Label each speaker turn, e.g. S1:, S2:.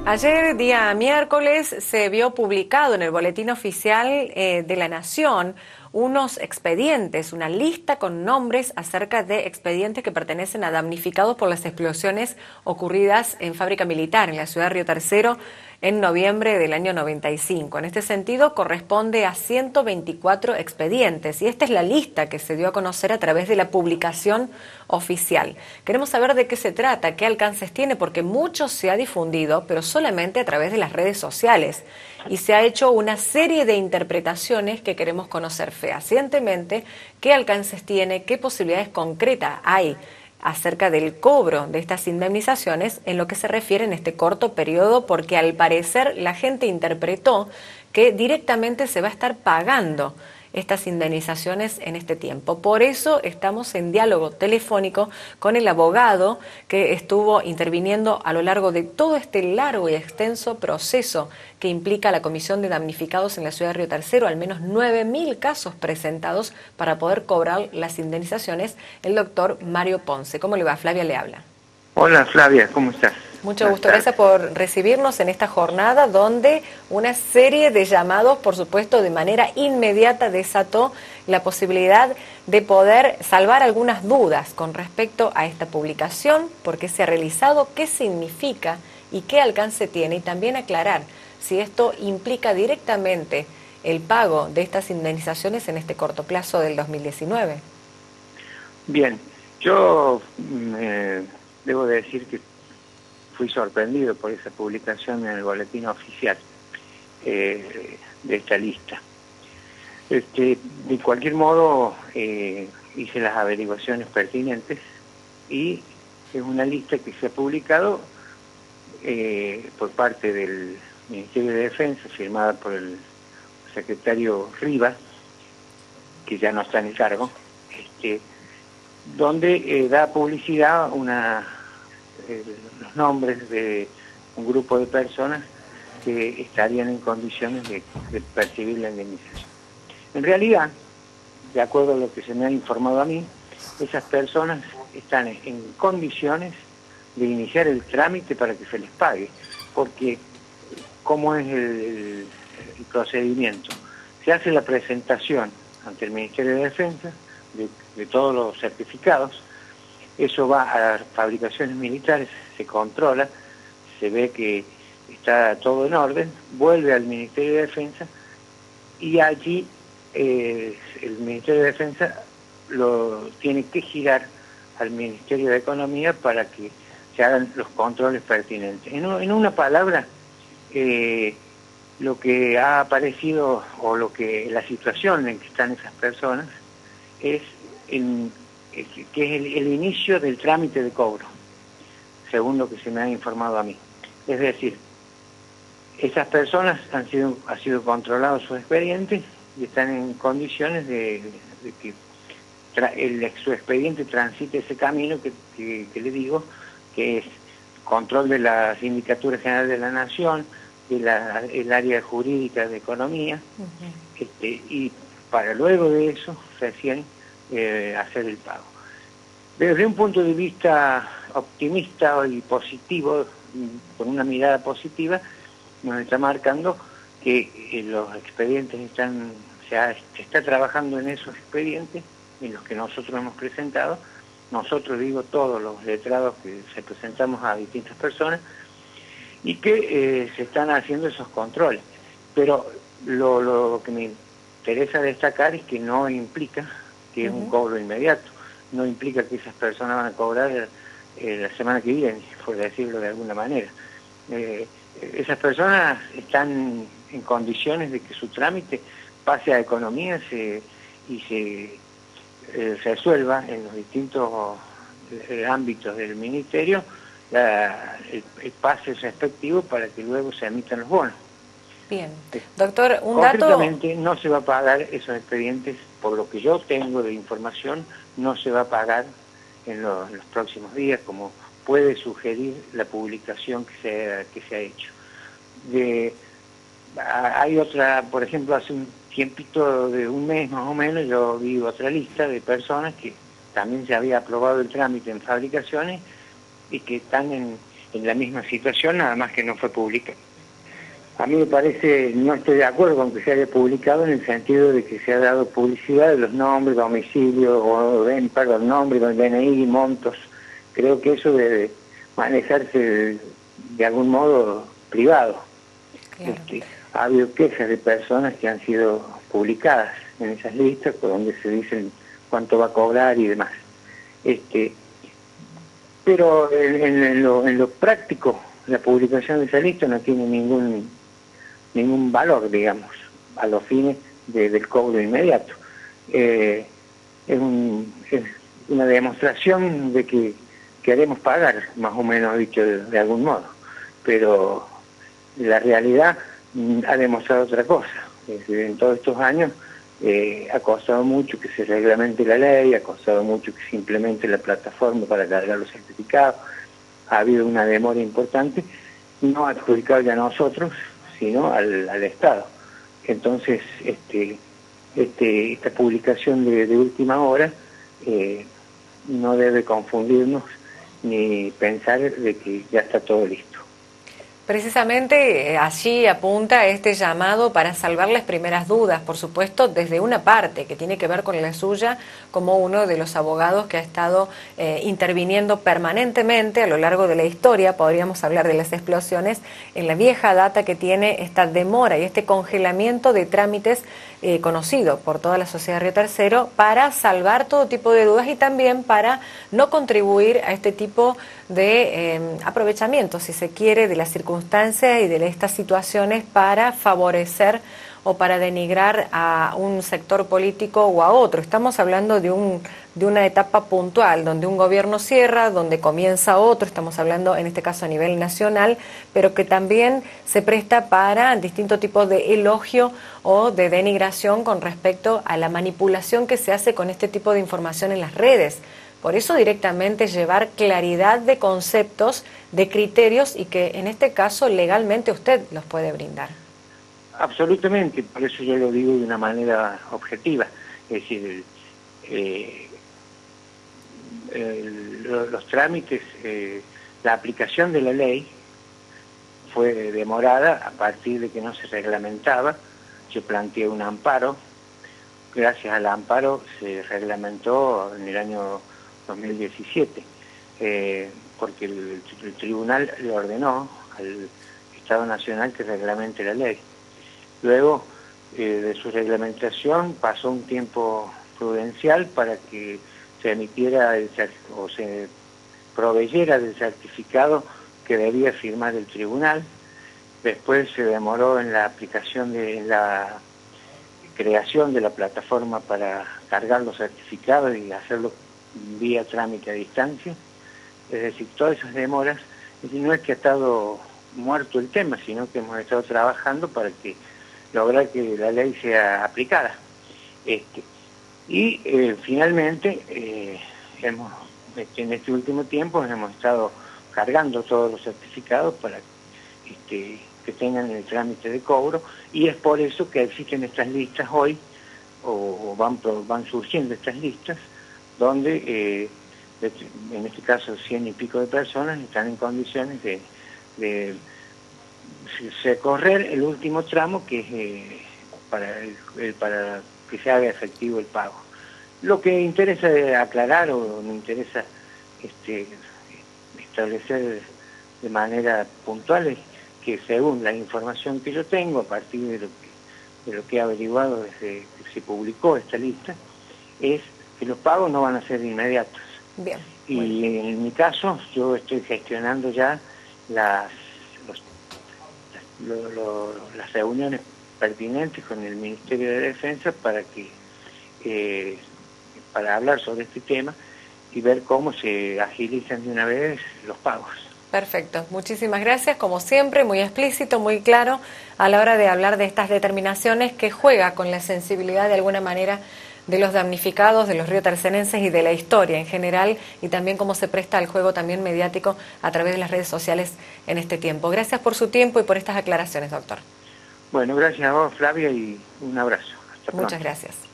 S1: Ayer, día miércoles, se vio publicado en el Boletín Oficial de la Nación unos expedientes, una lista con nombres acerca de expedientes que pertenecen a damnificados por las explosiones ocurridas en fábrica militar en la ciudad de Río Tercero en noviembre del año 95. En este sentido, corresponde a 124 expedientes y esta es la lista que se dio a conocer a través de la publicación oficial. Queremos saber de qué se trata, qué alcances tiene, porque mucho se ha difundido, pero solamente a través de las redes sociales. Y se ha hecho una serie de interpretaciones que queremos conocer fehacientemente qué alcances tiene, qué posibilidades concretas hay acerca del cobro de estas indemnizaciones en lo que se refiere en este corto periodo, porque al parecer la gente interpretó que directamente se va a estar pagando estas indemnizaciones en este tiempo. Por eso estamos en diálogo telefónico con el abogado que estuvo interviniendo a lo largo de todo este largo y extenso proceso que implica la Comisión de Damnificados en la ciudad de Río Tercero, al menos 9.000 casos presentados para poder cobrar las indemnizaciones, el doctor Mario Ponce. ¿Cómo le va? Flavia le habla.
S2: Hola Flavia, ¿cómo estás?
S1: Mucho gusto, gracias por recibirnos en esta jornada donde una serie de llamados, por supuesto, de manera inmediata desató la posibilidad de poder salvar algunas dudas con respecto a esta publicación, por qué se ha realizado, qué significa y qué alcance tiene, y también aclarar si esto implica directamente el pago de estas indemnizaciones en este corto plazo del 2019.
S2: Bien, yo debo decir que fui sorprendido por esa publicación en el boletín oficial de esta lista. De cualquier modo, hice las averiguaciones pertinentes y es una lista que se ha publicado por parte del Ministerio de Defensa, firmada por el secretario Rivas, que ya no está en el cargo, donde da publicidad los nombres de un grupo de personas que estarían en condiciones de percibir la indemnización. En realidad, de acuerdo a lo que se me ha informado a mí, esas personas están en condiciones de iniciar el trámite para que se les pague, porque ¿cómo es el procedimiento? Se hace la presentación ante el Ministerio de Defensa de todos los certificados. Eso va a las fabricaciones militares, se controla, se ve que está todo en orden, vuelve al Ministerio de Defensa y allí el Ministerio de Defensa lo tiene que girar al Ministerio de Economía para que se hagan los controles pertinentes. En una palabra, lo que ha aparecido o la situación en que están esas personas es que es el inicio del trámite de cobro, según lo que se me ha informado a mí. Es decir, esas personas ha sido controlado su expediente y están en condiciones de que su expediente transite ese camino que le digo, que es control de la Sindicatura General de la Nación, el área jurídica de economía, y para luego de eso recién hacer el pago. Desde un punto de vista optimista y positivo, con una mirada positiva, nos está marcando que los expedientes se está trabajando en esos expedientes, en los que nosotros hemos presentado, nosotros digo todos los letrados que se presentamos a distintas personas, y que se están haciendo esos controles. Pero lo que me interesa destacar es que no implica que es un cobro inmediato, no implica que esas personas van a cobrar la semana que viene, por decirlo de alguna manera. Esas personas están en condiciones de que su trámite pase a economía y se resuelva en los distintos ámbitos del ministerio el pase respectivo para que luego se emitan los bonos.
S1: Bien. Doctor, un dato...
S2: Concretamente no se va a pagar esos expedientes, por lo que yo tengo de información, no se va a pagar en los próximos días, como puede sugerir la publicación que se ha hecho. Hay otra, por ejemplo, hace un tiempito de un mes más o menos, yo vi otra lista de personas que también se había aprobado el trámite en fabricaciones y que están en en la misma situación, nada más que no fue publicado. A mí me parece, no estoy de acuerdo con que se haya publicado en el sentido de que se ha dado publicidad de los nombres, domicilio, nombre, DNI, montos. Creo que eso debe manejarse de algún modo privado.
S1: Claro.
S2: Ha habido quejas de personas que han sido publicadas en esas listas, por donde se dicen cuánto va a cobrar y demás. Pero en lo práctico, la publicación de esa lista no tiene ningún valor, digamos, a los fines del cobro inmediato. Es una demostración de que queremos pagar, más o menos dicho de algún modo, pero la realidad ha demostrado otra cosa. En todos estos años ha costado mucho que se reglamente la ley, ha costado mucho que se implemente la plataforma para cargar los certificados, ha habido una demora importante, no adjudicable a nosotros, sino al Estado. Entonces, esta publicación de última hora no debe confundirnos ni pensar de que ya está todo listo.
S1: Precisamente allí apunta este llamado para salvar las primeras dudas, por supuesto, desde una parte que tiene que ver con la suya, como uno de los abogados que ha estado interviniendo permanentemente a lo largo de la historia. Podríamos hablar de las explosiones en la vieja data que tiene esta demora y este congelamiento de trámites conocido por toda la sociedad Río Tercero, para salvar todo tipo de dudas y también para no contribuir a este tipo de aprovechamiento, si se quiere, de las circunstancias y de estas situaciones para favorecer o para denigrar a un sector político o a otro. Estamos hablando de una etapa puntual, donde un gobierno cierra, donde comienza otro, estamos hablando en este caso a nivel nacional, pero que también se presta para distintos tipos de elogio o de denigración con respecto a la manipulación que se hace con este tipo de información en las redes. Por eso directamente llevar claridad de conceptos, de criterios, y que en este caso legalmente usted los puede brindar.
S2: Absolutamente, por eso yo lo digo de una manera objetiva. Es decir, los trámites, la aplicación de la ley fue demorada a partir de que no se reglamentaba. Yo planteé un amparo, gracias al amparo se reglamentó en el año 2017, porque el tribunal le ordenó al Estado Nacional que reglamente la ley. Luego de su reglamentación pasó un tiempo prudencial para que se emitiera o se proveyera del certificado que debía firmar el tribunal. Después se demoró en la aplicación en la creación de la plataforma para cargar los certificados y hacerlo vía trámite a distancia. Es decir, todas esas demoras, no es que ha estado muerto el tema, sino que hemos estado trabajando para lograr que la ley sea aplicada. Finalmente, en este último tiempo hemos estado cargando todos los certificados para que tengan el trámite de cobro, y es por eso que existen estas listas hoy, o van surgiendo estas listas, donde en este caso 100 y pico de personas están en condiciones de recorrer el último tramo, que es para que se haga efectivo el pago. Lo que interesa aclarar, o me interesa establecer de manera puntual, es que según la información que yo tengo, a partir de lo que he averiguado desde que se publicó esta lista, es que los pagos no van a ser inmediatos.
S1: Bien.
S2: Y en mi caso, yo estoy gestionando ya las reuniones pertinentes con el Ministerio de Defensa para hablar sobre este tema y ver cómo se agilizan de una vez los pagos.
S1: Perfecto, muchísimas gracias, como siempre, muy explícito, muy claro a la hora de hablar de estas determinaciones, que juega con la sensibilidad de alguna manera de los damnificados, de los riotercenenses y de la historia en general, y también cómo se presta al juego también mediático a través de las redes sociales en este tiempo. Gracias por su tiempo y por estas aclaraciones, doctor.
S2: Bueno, gracias a vos, Flavia, y un abrazo. Hasta pronto.
S1: Muchas gracias.